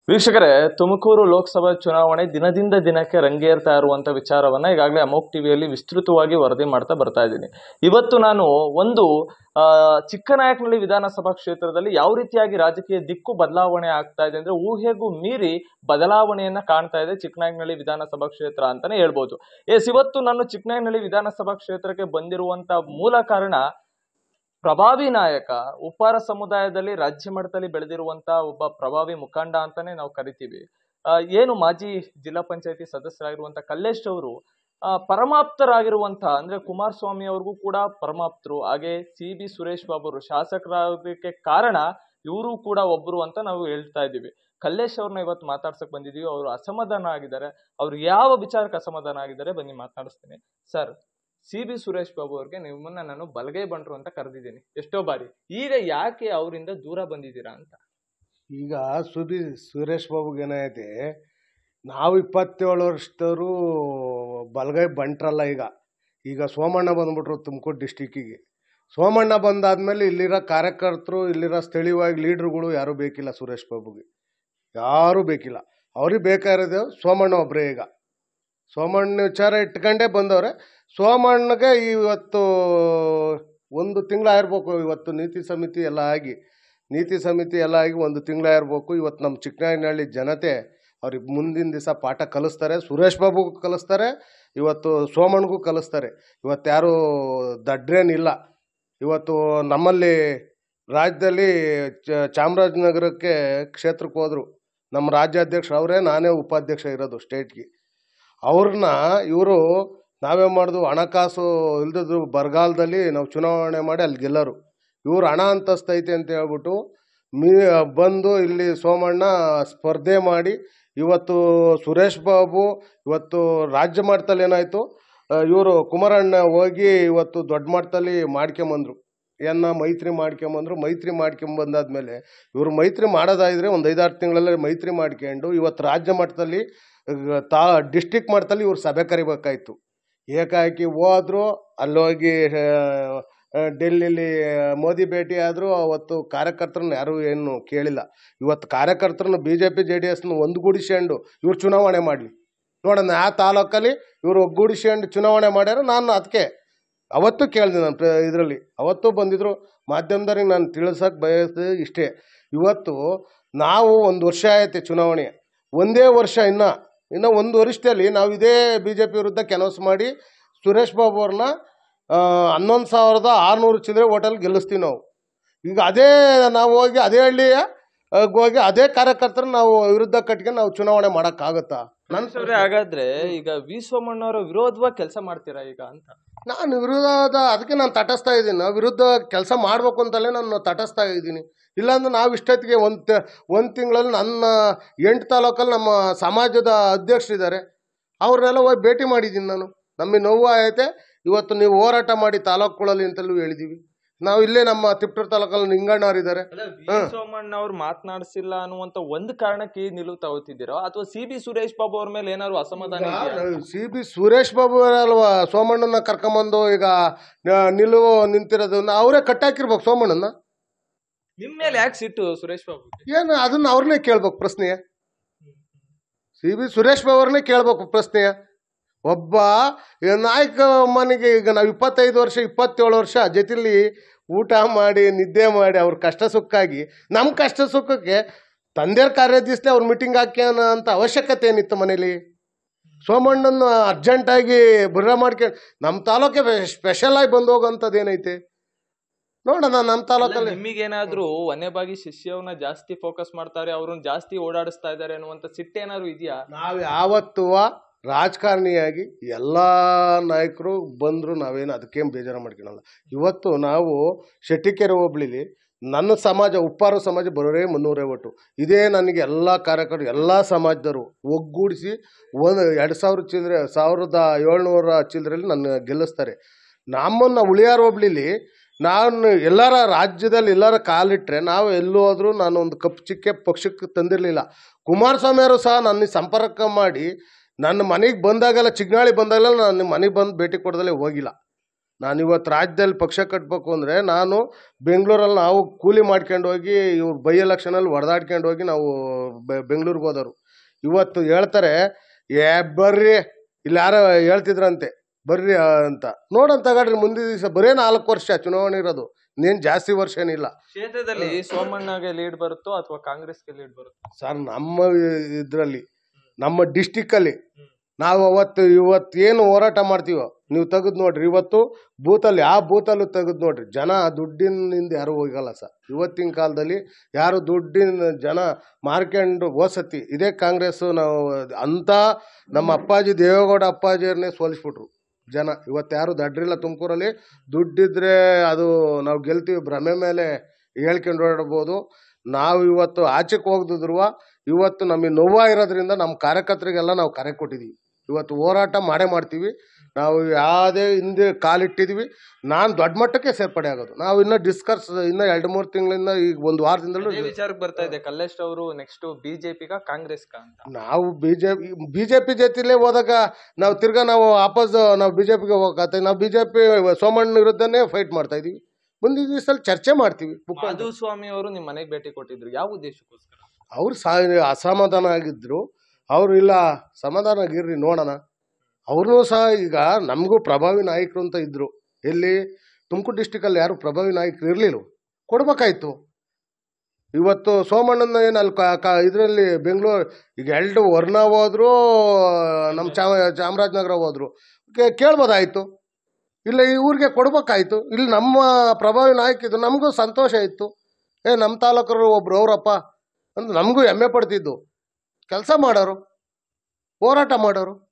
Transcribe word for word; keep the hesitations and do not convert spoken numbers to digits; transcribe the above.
ವೀಕ್ಷಕರೇ, ತುಮಕೂರು ಲೋಕಸಭಾ ಚುನಾವಣೆ ದಿನದಿಂದ ದಿನಕ್ಕೆ ರಂಗೇರ್ತಾ ಇರುವಂತ ವಿಚಾರವನ್ನ ಈಗಾಗಲೇ ಅಮೋಕ್ ಟಿವಿಯಲ್ಲಿ ವಿಸ್ತೃತವಾಗಿ ವರದಿ ಮಾಡ್ತಾ ಬರ್ತಾ ಇದ್ದೀನಿ. ಇವತ್ತು ನಾನು ಒಂದು ಆ ಚಿಕ್ಕನಾಯಕನಹಳ್ಳಿ ವಿಧಾನಸಭಾ ಕ್ಷೇತ್ರದಲ್ಲಿ ಯಾವ ರೀತಿಯಾಗಿ ರಾಜಕೀಯ ದಿಕ್ಕು ಬದಲಾವಣೆ ಆಗ್ತಾ ಇದೆ ಅಂದ್ರೆ ಊಹೆಗೂ ಮೀರಿ ಬದಲಾವಣೆಯನ್ನ ಕಾಣ್ತಾ ಇದೆ ಚಿಕ್ಕನಾಯಕನಹಳ್ಳಿ ವಿಧಾನಸಭಾ ಕ್ಷೇತ್ರ ಅಂತಾನೆ ಹೇಳ್ಬೋದು. ಎಸ್, ಇವತ್ತು ನಾನು ಚಿಕ್ಕನಾಯಕನಹಳ್ಳಿ ವಿಧಾನಸಭಾ ಕ್ಷೇತ್ರಕ್ಕೆ ಬಂದಿರುವಂತ ಮೂಲ ಕಾರಣ ಪ್ರಭಾವಿ ನಾಯಕ, ಉಪ್ಪಾರ ಸಮುದಾಯದಲ್ಲಿ ರಾಜ್ಯ ಮಟ್ಟದಲ್ಲಿ ಬೆಳೆದಿರುವಂತ ಒಬ್ಬ ಪ್ರಭಾವಿ ಮುಖಂಡ ಅಂತಾನೆ ನಾವು ಕರಿತೀವಿ. ಏನು ಮಾಜಿ ಜಿಲ್ಲಾ ಪಂಚಾಯತಿ ಸದಸ್ಯರಾಗಿರುವಂತ ಕಲ್ಲೇಶ್ ಅವರು ಪರಮಾಪ್ತರಾಗಿರುವಂತ ಅಂದ್ರೆ ಕುಮಾರಸ್ವಾಮಿ ಅವ್ರಿಗೂ ಕೂಡ ಪರಮಾಪ್ತರು, ಹಾಗೆ ಸಿ ಬಿ ಸುರೇಶ್ ಬಾಬು ಅವರು ಶಾಸಕರಾಗೋದಕ್ಕೆ ಕಾರಣ ಇವರು ಕೂಡ ಒಬ್ರು ಅಂತ ನಾವು ಹೇಳ್ತಾ ಇದ್ದೀವಿ. ಕಲ್ಲೇಶ್ ಅವ್ರನ್ನ ಇವತ್ತು ಮಾತಾಡ್ಸಕ್ ಬಂದಿದೀವಿ. ಅವರು ಅಸಮಾಧಾನ ಆಗಿದ್ದಾರೆ. ಅವ್ರು ಯಾವ ವಿಚಾರಕ್ಕೆ ಅಸಮಾಧಾನ ಆಗಿದ್ದಾರೆ ಬನ್ನಿ ಮಾತನಾಡಿಸ್ತೀನಿ. Sir, C B Suresh Babu ಅವ್ರಿಗೆ ನಿಮ್ಮನ್ನ ನಾನು ಬಲಗೈ ಬಂಟ್ರು ಅಂತ ಕರೆದಿದ್ದೀನಿ ಎಷ್ಟೋ ಬಾರಿ. ಈಗ ಯಾಕೆ ಅವರಿಂದ ದೂರ ಬಂದಿದ್ದೀರಾ ಅಂತ? ಈಗ ಸುಬಿ ಸುರೇಶ್ ಬಾಬುಗೆ ಏನೈತೆ, ನಾವು ಇಪ್ಪತ್ತೇಳು ವರ್ಷದವರು ಬಲಗೈ ಬಂಟ್ರಲ್ಲ. ಈಗ ಈಗ ಸೋಮಣ್ಣ ಬಂದ್ಬಿಟ್ರು ತುಮಕೂರು ಡಿಸ್ಟಿಕ್ಕಿಗೆ. ಸೋಮಣ್ಣ ಬಂದಾದ್ಮೇಲೆ ಇಲ್ಲಿರೋ ಕಾರ್ಯಕರ್ತರು, ಇಲ್ಲಿರೋ ಸ್ಥಳೀಯವಾಗಿ ಲೀಡ್ರುಗಳು ಯಾರೂ ಬೇಕಿಲ್ಲ. ಸುರೇಶ್ ಬಾಬುಗೆ ಯಾರೂ ಬೇಕಿಲ್ಲ. ಅವ್ರಿಗೆ ಬೇಕಾಗಿರೋದು ಸೋಮಣ್ಣ ಒಬ್ಬರೇ. ಈಗ ಸೋಮಣ್ಣ ವಿಚಾರ ಇಟ್ಕೊಂಡೇ ಬಂದವ್ರೆ. ಸೋಮಣ್ಣಗೆ ಇವತ್ತು ಒಂದು ತಿಂಗಳಾಗಿರ್ಬೇಕು. ಇವತ್ತು ನೀತಿ ಸಮಿತಿ ಎಲ್ಲ ಆಗಿ ನೀತಿ ಸಮಿತಿ ಎಲ್ಲ ಆಗಿ ಒಂದು ತಿಂಗಳಾಗಿರ್ಬೇಕು. ಇವತ್ತು ನಮ್ಮ ಚಿಕ್ಕನಾಯಕನಹಳ್ಳಿ ಜನತೆ ಅವ್ರಿಗೆ ಮುಂದಿನ ದಿವಸ ಪಾಠ ಕಲಿಸ್ತಾರೆ. ಸುರೇಶ್ ಬಾಬುಗೂ ಕಲಿಸ್ತಾರೆ, ಇವತ್ತು ಸೋಮಣ್ಣಗೂ ಕಲಿಸ್ತಾರೆ. ಇವತ್ತು ಯಾರೂ ದಡ್ರೇನಿಲ್ಲ. ಇವತ್ತು ನಮ್ಮಲ್ಲಿ ರಾಜ್ಯದಲ್ಲಿ ಚಾಮರಾಜನಗರಕ್ಕೆ ಕ್ಷೇತ್ರಕ್ಕೆ ಹೋದರು ನಮ್ಮ ರಾಜ್ಯಾಧ್ಯಕ್ಷರು ಅವರೇ, ನಾನೇ ಉಪಾಧ್ಯಕ್ಷ ಇರೋದು ಸ್ಟೇಟ್ಗೆ. ಅವ್ರನ್ನ ಇವರು ನಾವೇ ಮಾಡಿದ್ವು ಹಣಕಾಸು ಇಲ್ದಿದ್ರು ಬರಗಾಲದಲ್ಲಿ ನಾವು ಚುನಾವಣೆ ಮಾಡಿ ಅಲ್ಲಿ ಗೆಲ್ಲರು. ಇವ್ರು ಹಣ ಅಂತಸ್ತೈತೆ ಅಂತ ಹೇಳ್ಬಿಟ್ಟು ಮೀ ಬಂದು ಇಲ್ಲಿ ಸೋಮಣ್ಣ ಸ್ಪರ್ಧೆ ಮಾಡಿ ಇವತ್ತು ಸುರೇಶ್ ಬಾಬು ಇವತ್ತು ರಾಜ್ಯ ಮಟ್ಟದಲ್ಲಿ ಏನಾಯಿತು, ಇವರು ಕುಮಾರಣ್ಣ ಹೋಗಿ ಇವತ್ತು ದೊಡ್ಡ ಮಟ್ಟದಲ್ಲಿ ಮಾಡ್ಕೊಂಬಂದರು. ಏನ ಮೈತ್ರಿ ಮಾಡ್ಕೊಂಬಂದ್ರು. ಮೈತ್ರಿ ಮಾಡ್ಕೊಂಬಂದಾದ್ಮೇಲೆ ಇವರು ಮೈತ್ರಿ ಮಾಡೋದಾಯಿದ್ರೆ ಒಂದು ಐದಾರು ತಿಂಗಳಲ್ಲೇ ಮೈತ್ರಿ ಮಾಡ್ಕೊಂಡು ಇವತ್ತು ರಾಜ್ಯ ಮಟ್ಟದಲ್ಲಿ ತಾ ಡಿಸ್ಟಿಕ್ ಮಟ್ಟದಲ್ಲಿ ಇವ್ರು ಸಭೆ ಕರಿಬೇಕಾಯ್ತು. ಏಕಾಏಕಿ ಹೋದ್ರು. ಅಲ್ಲೋಗಿ ಡೆಲ್ಲಿಲಿ ಮೋದಿ ಭೇಟಿ ಆದರೂ ಅವತ್ತು ಕಾರ್ಯಕರ್ತರನ್ನ ಯಾರೂ ಏನು ಕೇಳಿಲ್ಲ. ಇವತ್ತು ಕಾರ್ಯಕರ್ತರನ್ನ B J P J D ಎಸ್ನ ಒಂದುಗೂಡಿಸ್ಕೊಂಡು ಇವ್ರು ಚುನಾವಣೆ ಮಾಡಲಿ ನೋಡೋಣ. ಆ ತಾಲೂಕಲ್ಲಿ ಇವರು ಒಗ್ಗೂಡಿಸ್ಕೊಂಡು ಚುನಾವಣೆ ಮಾಡ್ಯಾರ. ನಾನು ಅದಕ್ಕೆ ಅವತ್ತು ಕೇಳಿದೆ, ನಾನು ಇದರಲ್ಲಿ ಅವತ್ತು ಬಂದಿದ್ದರು ಮಾಧ್ಯಮದವ್ರಿಗೆ ನಾನು ತಿಳಿಸೋಕೆ ಬಯಸಿದೆ ಇಷ್ಟೇ. ಇವತ್ತು ನಾವು ಒಂದು ವರ್ಷ ಆಯ್ತು ಚುನಾವಣೆ, ಒಂದೇ ವರ್ಷ ಇನ್ನು ಇನ್ನು ಒಂದು ವರ್ಷದಲ್ಲಿ ನಾವು ಇದೇ ಬಿ ಜೆ ಪಿ ವಿರುದ್ಧ ಕೆನೋಸ್ ಮಾಡಿ ಸುರೇಶ್ ಬಾಬು ಅವ್ರನ್ನ ಹನ್ನೊಂದು ಸಾವಿರದ ಆರುನೂರು ಚಿಲ್ಲರೆ ಓಟಲ್ಲಿ ಗೆಲ್ಲಿಸ್ತೀವಿ ನಾವು. ಈಗ ಅದೇ ನಾವು ಹೋಗಿ ಅದೇ ಹಳ್ಳಿಯ ಹೋಗಿ ಅದೇ ಕಾರ್ಯಕರ್ತರು ನಾವು ವಿರುದ್ಧ ಕಟ್ಕೊಂಡು ನಾವು ಚುನಾವಣೆ ಮಾಡೋಕ್ಕಾಗತ್ತಾ? ನನ್ನ ಹಾಗಾದ್ರೆ ಈಗ ವಿ ಸೋಮಣ್ಣವರ ವಿರೋಧವಾಗಿ ಕೆಲಸ ಮಾಡ್ತೀರಾ ಈಗ ಅಂತ? ನಾನು ವಿರೋಧ ಅದಕ್ಕೆ ನಾನು ತಟಸ್ತಾ ಇದ್ದೀನಿ. ನಾವು ವಿರುದ್ಧ ಕೆಲಸ ಮಾಡಬೇಕು ಅಂತಲೇ ನಾನು ತಟಸ್ತಾ ಇದ್ದೀನಿ. ಇಲ್ಲಾಂದ್ರೆ ನಾವು ಇಷ್ಟೊತ್ತಿಗೆ ಒಂದು ಒಂದು ತಿಂಗಳಲ್ಲಿ ನನ್ನ ಎಂಟು ತಾಲೂಕಲ್ಲಿ ನಮ್ಮ ಸಮಾಜದ ಅಧ್ಯಕ್ಷರಿದ್ದಾರೆ, ಅವ್ರನ್ನೆಲ್ಲ ಹೋಗಿ ಭೇಟಿ ಮಾಡಿದ್ದೀನಿ ನಾನು. ನಮಗೆ ನೋವು ಐತೆ. ಇವತ್ತು ನೀವು ಹೋರಾಟ ಮಾಡಿ ತಾಲೂಕುಗಳಲ್ಲಿ ಅಂತಲೂ ಹೇಳಿದ್ದೀವಿ ನಾವು. ಇಲ್ಲೇ ನಮ್ಮ ತಿಪ್ಟೂರು ತಾಲೂಕಲ್ಲಿ ನಿಂಗಣ್ಣವರಿದ್ದಾರೆ. ಸೋಮಣ್ಣ ಅವ್ರು ಮಾತನಾಡಿಸಿಲ್ಲ ಅನ್ನುವಂತ ಒಂದು ಕಾರಣಕ್ಕೆ ನಿಲುವು ತಗೋತಿದ್ದೀರೋ ಅಥವಾ ಸಿ ಬಿ ಸುರೇಶ್ ಬಾಬು ಅವ್ರ ಮೇಲೆ ಏನಾದ್ರು ಅಸಮಾಧಾನ? ಸಿ ಬಿ ಸುರೇಶ್ ಬಾಬು ಅಲ್ವಾ ಸೋಮಣ್ಣನ ಕರ್ಕೊಂಬಂದು ಈಗ ನಿಲುವು ನಿಂತಿರೋದು. ಅವರೇ ಕಟ್ಟಾಕಿರ್ಬೇಕು ಸೋಮಣ್ಣನ. ನಿಮ್ಮ ಮೇಲೆ ಯಾಕೆ ಸಿಟ್ಟು ಸುರೇಶ್ ಬಾಬು? ಏನು ಅದನ್ನ ಅವ್ರನ್ನೇ ಕೇಳ್ಬೇಕು ಪ್ರಶ್ನೆಯ. ಸಿ ಬಿ ಸುರೇಶ್ ಬಾಬು ಅವ್ರನ್ನೇ ಕೇಳ್ಬೇಕು ಪ್ರಶ್ನೆಯ. ಒಬ್ಬ ನಾಯಕ ಮನೆಗೆ ಈಗ ನಾವು ಇಪ್ಪತ್ತೈದು ವರ್ಷ ಇಪ್ಪತ್ತೇಳು ವರ್ಷ ಜೊತೆಲಿ ಊಟ ಮಾಡಿ ನಿದ್ದೆ ಮಾಡಿ ಅವ್ರ ಕಷ್ಟ ಸುಕ್ಕಾಗಿ ನಮ್ಮ ಕಷ್ಟ ಸುಖಕ್ಕೆ ತಂದೆಯವ್ರ ಕಾರ್ಯದಿಸ್ಲಿ ಅವ್ರ ಮೀಟಿಂಗ್ ಹಾಕ್ಯಾನ ಅಂತ ಅವಶ್ಯಕತೆ ಏನಿತ್ತು ಮನೇಲಿ? ಸೋಮಣ್ಣನ ಅರ್ಜೆಂಟಾಗಿ ಬುರ್ರ ಮಾಡ್ಕೊಂಡು ನಮ್ಮ ತಾಲೂಕೆ ಸ್ಪೆಷಲ್ ಆಗಿ ಬಂದು ಹೋಗೋಂಥದ್ದು ಏನೈತೆ ನೋಡೋಣ. ನಮ್ಮ ತಾಲೂಕಲ್ಲಿ ನಿಮಗೇನಾದ್ರೂ ವನ್ಯಭಾಗಿ ಶಿಷ್ಯವನ್ನ ಜಾಸ್ತಿ ಫೋಕಸ್ ಮಾಡ್ತಾರೆ, ಅವ್ರನ್ನ ಜಾಸ್ತಿ ಓಡಾಡಿಸ್ತಾ ಇದ್ದಾರೆ ಅನ್ನುವಂಥ ಸಿಟ್ಟೇನಾದ್ರು ಇದೆಯಾ? ನಾವು ಯಾವತ್ತೂ ರಾಜಕಾರಣಿಯಾಗಿ ಎಲ್ಲ ನಾಯಕರು ಬಂದರೂ ನಾವೇನು ಅದಕ್ಕೇನು ಬೇಜಾರು ಮಾಡ್ಕೊಳಲ್ಲ. ಇವತ್ತು ನಾವು ಶೆಟ್ಟಿಕೆರೆ ಹೋಬ್ಳಿಲಿ ನನ್ನ ಸಮಾಜ ಉಪ್ಪಾರ ಸಮಾಜ ಬರೋರೇ ಮುನ್ನೂರೇ ಒಟ್ಟು. ಇದೇ ನನಗೆ ಎಲ್ಲ ಕಾರ್ಯಕರ್ತರು ಎಲ್ಲ ಸಮಾಜದವರು ಒಗ್ಗೂಡಿಸಿ ಒಂದು ಎರಡು ಸಾವಿರ ಚಿಲ್ಲರೆ ಸಾವಿರದ ಏಳ್ನೂರ ಚಿಲ್ಲರೆಯಲ್ಲಿ ನನ್ನ ಗೆಲ್ಲಿಸ್ತಾರೆ. ನಮ್ಮನ್ನು ಉಳಿಯಾರ ಹೋಬ್ಳಿಲಿ ನಾನು ಎಲ್ಲರ ರಾಜ್ಯದಲ್ಲಿ ಎಲ್ಲರ ಕಾಲಿಟ್ಟರೆ ನಾವು ಎಲ್ಲೂ ಹೋದರೂ ನಾನು ಒಂದು ಕಪ್ಪು ಚಿಕ್ಕೆ ಪಕ್ಷಕ್ಕೆ ತಂದಿರಲಿಲ್ಲ. ಕುಮಾರಸ್ವಾಮಿ ಅವರು ಸಹ ನನ್ನ ಸಂಪರ್ಕ ಮಾಡಿ ನನ್ನ ಮನೆಗೆ ಬಂದಾಗೆಲ್ಲ ಚಿಕ್ಕನಾಳಿ ಬಂದಾಗೆಲ್ಲ ನಾನು ಮನೆಗೆ ಬಂದು ಭೇಟಿ ಕೊಡದಲ್ಲೇ ಹೋಗಿಲ್ಲ. ನಾನು ಇವತ್ತು ರಾಜ್ಯದಲ್ಲಿ ಪಕ್ಷ ಕಟ್ಟಬೇಕು ಅಂದರೆ ನಾನು ಬೆಂಗಳೂರಲ್ಲಿ ನಾವು ಕೂಲಿ ಮಾಡ್ಕೊಂಡು ಹೋಗಿ ಇವ್ರು ಬೈ ಎಲೆಕ್ಷನಲ್ಲಿ ಹೊಡೆದಾಡ್ಕೊಂಡು ಹೋಗಿ ನಾವು ಬೆಂಗಳೂರಿಗೆ ಹೋದವರು. ಇವತ್ತು ಹೇಳ್ತಾರೆ ಏ ಬರ್ರಿ ಇಲ್ಲಿ ಯಾರೋ ಹೇಳ್ತಿದ್ರಂತೆ ಬರ್ರಿ ಅಂತ. ನೋಡೋಣ ತಗೊಳ್ರಿ, ಮುಂದಿನ ದಿವಸ ಬರೇ ನಾಲ್ಕು ವರ್ಷ ಚುನಾವಣೆ ಇರೋದು, ಇನ್ನೇನು ಜಾಸ್ತಿ ವರ್ಷ ಏನಿಲ್ಲ. ಕ್ಷೇತ್ರದಲ್ಲಿ ಸೋಮಣ್ಣಗೆ ಲೀಡ್ ಬರುತ್ತೋ ಅಥವಾ ಕಾಂಗ್ರೆಸ್ಗೆ ಲೀಡ್ ಬರುತ್ತೋ ಸರ್? ನಮ್ಮ ಇದರಲ್ಲಿ ನಮ್ಮ ಡಿಸ್ಟಿಕ್ಕಲ್ಲಿ ನಾವು ಅವತ್ತು ಇವತ್ತು ಏನು ಹೋರಾಟ ಮಾಡ್ತೀವೋ ನೀವು ತೆಗೆದು ನೋಡ್ರಿ. ಇವತ್ತು ಬೂತಲ್ಲಿ ಯಾವ ಬೂತಲ್ಲೂ ತೆಗೆದು ನೋಡ್ರಿ, ಜನ ದುಡ್ಡಿನಿಂದ ಯಾರು ಹೋಗಲ್ಲ ಸರ್. ಇವತ್ತಿನ ಕಾಲದಲ್ಲಿ ಯಾರು ದುಡ್ಡಿನ ಜನ ಮಾರ್ಕೊಂಡು ಓಸತಿ ಇದೇ ಕಾಂಗ್ರೆಸ್ಸು. ನಾವು ಅಂಥ ನಮ್ಮ ಅಪ್ಪಾಜಿ ದೇವೇಗೌಡ ಅಪ್ಪಾಜಿಯವ್ರನ್ನೇ ಸೋಲಿಸ್ಬಿಟ್ರು ಜನ. ಇವತ್ತು ಯಾರು ದಡ್ರಿಲ್ಲ ತುಮಕೂರಲ್ಲಿ. ದುಡ್ಡಿದ್ರೆ ಅದು ನಾವು ಗೆಲ್ತೀವಿ ಭ್ರಮೆ ಮೇಲೆ ಹೇಳ್ಕೊಂಡು ಓಡಾಡ್ಬೋದು. ನಾವು ಇವತ್ತು ಆಚೆಗೆ ಹೋಗ್ದಿದ್ರು ಇವತ್ತು ನಮಗೆ ನೋವು ಇರೋದ್ರಿಂದ ನಮ್ಮ ಕಾರ್ಯಕರ್ತರಿಗೆಲ್ಲ ನಾವು ಕರೆ ಕೊಟ್ಟಿದ್ದೀವಿ. ಇವತ್ತು ಹೋರಾಟ ಮಾಡೇ ಮಾಡ್ತೀವಿ. ನಾವು ಯಾವುದೇ ಹಿಂದೆ ಕಾಲಿಟ್ಟಿದ್ವಿ. ನಾನು ದೊಡ್ಡ ಮಟ್ಟಕ್ಕೆ ಸೇರ್ಪಡೆ ಆಗೋದು. ನಾವು ಇನ್ನೂ ಡಿಸ್ಕಸ್ ಇನ್ನೂ ಎರಡು ಮೂರು ತಿಂಗಳಿಂದ ಈಗ ಒಂದು ವಾರದಿಂದಲೂ ವಿಚಾರಕ್ಕೆ ಬರ್ತಾ ಇದೆ. ಕಲ್ಲೇಶ್ ಅವರು ನೆಕ್ಸ್ಟ್ ಬಿಜೆಪಿಗ ಕಾಂಗ್ರೆಸ್ಗ ಅಂತ. ನಾವು ಬಿಜೆಪಿ ಬಿಜೆಪಿ ಜೊತೆಲೇ ಹೋದಾಗ ನಾವು ತಿರ್ಗಾ ನಾವು ವಾಪಸ್ ನಾವು ಬಿಜೆಪಿಗೆ ಹೋಗತ್ತೆ. ನಾವು ಬಿಜೆಪಿ ಸೋಮಣ್ಣ ವಿರುದ್ಧನೇ ಫೈಟ್ ಮಾಡ್ತಾ ಇದೀವಿ. ಮುಂದಿನ ದಿವಸದಲ್ಲಿ ಚರ್ಚೆ ಮಾಡ್ತೀವಿ. ಮಾಧುಸ್ವಾಮಿ ಅವರು ನಿಮ್ಮ ಮನೆಗೆ ಭೇಟಿ ಕೊಟ್ಟಿದ್ರು, ಯಾವ ಉದ್ದೇಶಕ್ಕೋಸ್ಕರ? ಅವ್ರು ಸಾ ಅಸಮಾಧಾನ ಆಗಿದ್ರು. ಅವರು ಇಲ್ಲ ಸಮಾಧಾನ ಆಗಿರ್ರಿ ನೋಡೋಣ. ಅವ್ರೂ ಸಹ ಈಗ ನಮಗೂ ಪ್ರಭಾವಿ ನಾಯಕರು ಅಂತ ಇದ್ದರು. ಎಲ್ಲಿ ತುಮಕೂರು ಡಿಸ್ಟಿಕಲ್ಲಿ ಯಾರು ಪ್ರಭಾವಿ ನಾಯಕರು ಇರಲಿಲ್ಲ, ಕೊಡ್ಬೇಕಾಯ್ತು. ಇವತ್ತು ಸೋಮಣ್ಣನ ಏನು ಅಲ್ಲಿ ಕ ಇದರಲ್ಲಿ ಬೆಂಗಳೂರು ಈಗ ಎರಡು ವರ್ಣ ಹೋದ್ರು, ನಮ್ಮ ಚಾಮ ಚಾಮರಾಜನಗರ ಹೋದ್ರು, ಕೇಳ್ಬೋದಾಯಿತು. ಇಲ್ಲ ಈ ಊರಿಗೆ ಕೊಡ್ಬೇಕಾಯ್ತು. ಇಲ್ಲಿ ನಮ್ಮ ಪ್ರಭಾವಿ ನಾಯಕ ಇದ್ದು ನಮಗೂ ಸಂತೋಷ ಇತ್ತು. ಏ ನಮ್ಮ ತಾಲೂಕರು ಒಬ್ರು ಅವರಪ್ಪ ಅಂತ ನಮಗೂ ಹೆಮ್ಮೆ ಪಡ್ತಿದ್ದು. ಕೆಲಸ ಮಾಡೋರು, ಹೋರಾಟ ಮಾಡೋರು.